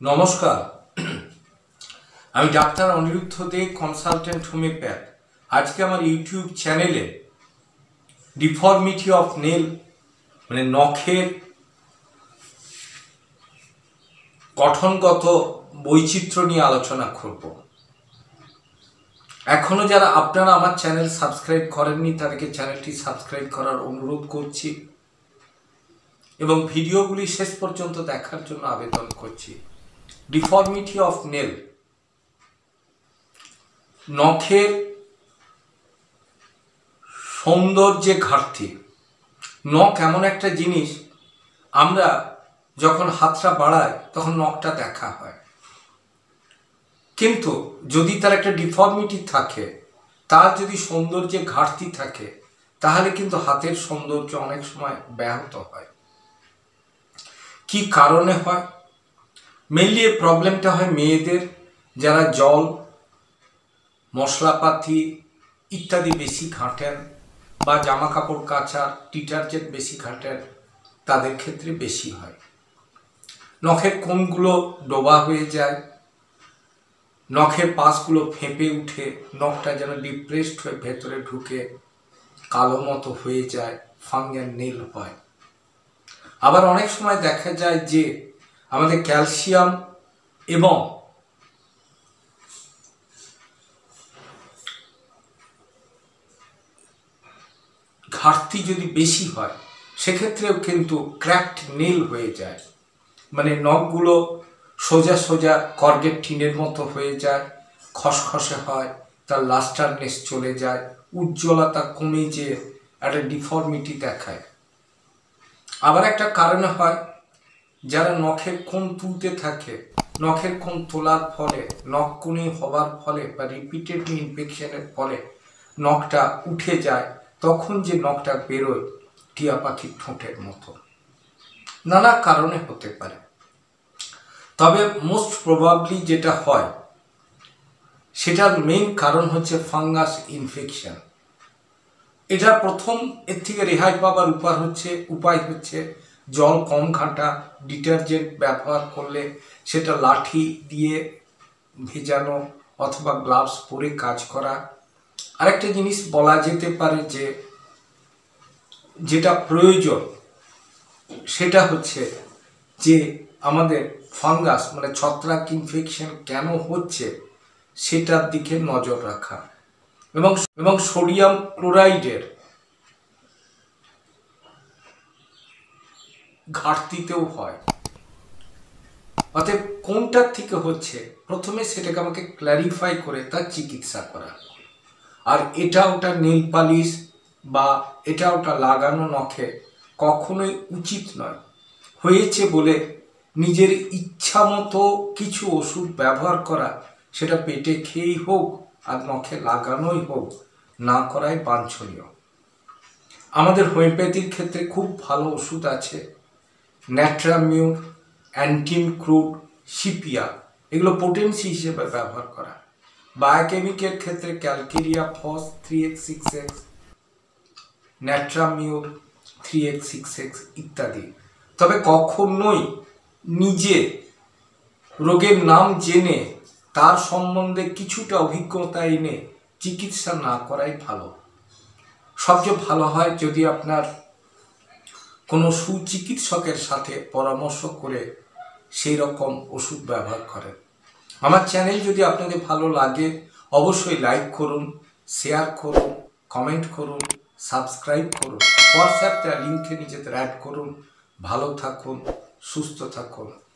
নমস্কার, আমি doctor Aniruddha Dey, consultant homeopath. আজকে আমার ইউটিউব চ্যানেলে ডিফর্মিটি অফ নেল মানে নখের গঠনগত বৈচিত্র্য নিয়ে আলোচনা করব। এখনও যারা আপনারা আমার চ্যানেল সাবস্ক্রাইব করেননি তাদেরকে চ্যানেলটি সাবস্ক্রাইব করার অনুরোধ করছি এবং ভিডিওগুলি শেষ পর্যন্ত দেখার জন্য আবেদন করছি। ডিফর্মিটি অফ নেল, নখের সৌন্দর্যে ঘাটতি। নখ এমন একটা জিনিস, আমরা যখন হাতটা বাড়াই তখন নখটা দেখা হয়, কিন্তু যদি তার একটা ডিফর্মিটি থাকে, তার যদি সৌন্দর্যে ঘাটতি থাকে, তাহলে কিন্তু হাতের সৌন্দর্য অনেক সময় ব্যাহত হয়। কি কারণে হয়? মেইনলি এই প্রবলেমটা হয় মেয়েদের, যারা জল, মশলাপাতি ইত্যাদি বেশি ঘাঁটেন বা জামা কাপড় কাচার ডিটারজেন্ট বেশি ঘাঁটেন, তাদের ক্ষেত্রে বেশি হয়। নখের কোণগুলো ডোবা হয়ে যায়, নখের পাশগুলো ফেঁপে উঠে, নখটা যেন ডিপ্রেসড হয়ে ভেতরে ঢুকে কালো মতো হয়ে যায়, ফাঙ্গাল নেল হয়। আবার অনেক সময় দেখা যায় যে আমাদের ক্যালসিয়াম এবং ঘাটতি যদি বেশি হয়, সেক্ষেত্রেও কিন্তু ক্র্যাকড নেল হয়ে যায়, মানে নখগুলো সোজা সোজা কর্গেট টিনের মতো হয়ে যায়, খসখসে হয়, তার লাস্টারনেস চলে যায়, উজ্জ্বলতা কমে যেয়ে একটা ডিফর্মিটি দেখায়। আবার একটা কারণে হয়, যারা নখের কোণ তুলতে থাকে, নখের কোণ তোলার ফলে, নখ কোণে হওয়ার ফলে বা রিপিটেড ইনফেকশনের ফলে নখটা উঠে যায়, তখন যে নখটা বেরোয় টিয়া পাখির ঠোঁটের মতো। নানা কারণে হতে পারে, তবে মোস্ট প্রবাবলি যেটা হয় সেটার মেইন কারণ হচ্ছে ফাঙ্গাস ইনফেকশন। এটা প্রথম এর থেকে রেহাই পাবার উপায় হচ্ছে জল কম ঘাঁটা, ডিটারজেন্ট ব্যবহার করলে সেটা লাঠি দিয়ে ভেজানো অথবা গ্লাভস পরে কাজ করা। আরেকটা জিনিস বলা যেতে পারে যে যেটা প্রয়োজন সেটা হচ্ছে যে আমাদের ফাঙ্গাস মানে ছত্রাক ইনফেকশন কেন হচ্ছে সেটার দিকে নজর রাখা, এবং সোডিয়াম ক্লোরাইডের ঘাটতিতেও হয়। অতএব কোনটার থেকে হচ্ছে প্রথমে সেটাকে আমাকে ক্ল্যারিফাই করে তার চিকিৎসা করা। আর এটা ওটা নেল পালিশ বা এটা ওটা লাগানো নখে কখনোই উচিত নয়। হয়েছে বলে নিজের ইচ্ছা মতো কিছু ওষুধ ব্যবহার করা, সেটা পেটে খেয়েই হোক আর নখে লাগানোই হোক, না করাই বাঞ্ছনীয়। আমাদের হোমিওপ্যাথির ক্ষেত্রে খুব ভালো ওষুধ আছে, ন্যাট্রামিউর, অ্যান্টিনক্রুড, সিপিয়া, এগুলো পোটেন্সি হিসেবে ব্যবহার করা। বায়োকেমিকের ক্ষেত্রে ক্যালকেরিয়া ফস 3x6x, ন্যাট্রামিউর 3x6x ইত্যাদি। তবে কখনোই নিজে রোগের নাম জেনে তার সম্বন্ধে কিছুটা অভিজ্ঞতা এনে চিকিৎসা না করাই ভালো। সবচেয়ে ভালো হয় যদি আপনার কোনো সুচিকিৎসকের সাথে পরামর্শ করে সেই রকম ওষুধ ব্যবহার করেন। আমার চ্যানেল যদি আপনাদের ভালো লাগে অবশ্যই লাইক করুন, শেয়ার করুন, কমেন্ট করুন, সাবস্ক্রাইব করুন, হোয়াটসঅ্যাপটা লিঙ্কে নিজেদের অ্যাড করুন। ভালো থাকুন, সুস্থ থাকুন।